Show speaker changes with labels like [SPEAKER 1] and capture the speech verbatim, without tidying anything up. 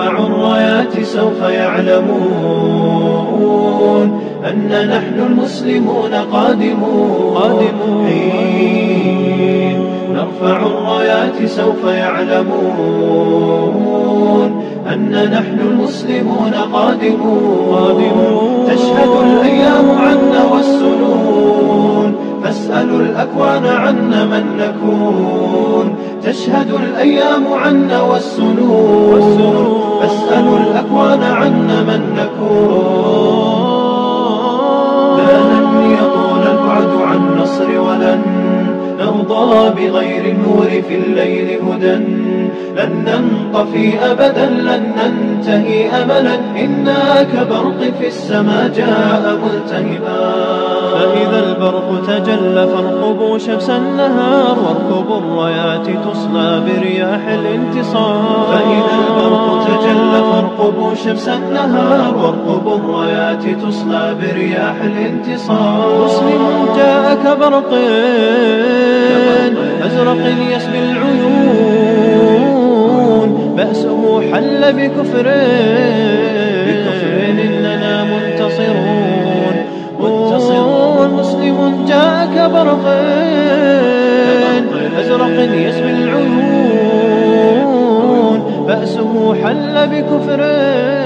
[SPEAKER 1] نرفع الرايات سوف يعلمون أن نحن المسلمون قادمون. حين نرفع الرايات سوف يعلمون أن نحن المسلمون قادمون. تشهد الأيام عنا والسنون فاسألوا الأكوان عنا من نكون. تشهد الأيام عنا والسنون فاسألوا الأكوان عنا من نكون. لا لن يطول البعد عن نصر ولن نرضى بغير النور في الليل هدى. لن ننطفي أبدا لن ننتهي أملا إنا كبرق في السماء جاء ملتهبا.
[SPEAKER 2] فإذا البرق تجلى فارقبوا شمس النهار واركبوا الرايات تصلى برياح الانتصار.
[SPEAKER 1] فإذا البرق تجلى فارقبوا شمس النهار واركبوا الرايات تصلى برياح الانتصار.
[SPEAKER 2] مسلم جاء كبرق أزرق يسبي العيون بأسه حل بكفر إننا منتصرون. مسلم جاء كبرق أزرق يسبي العيون بأسه حل بكفر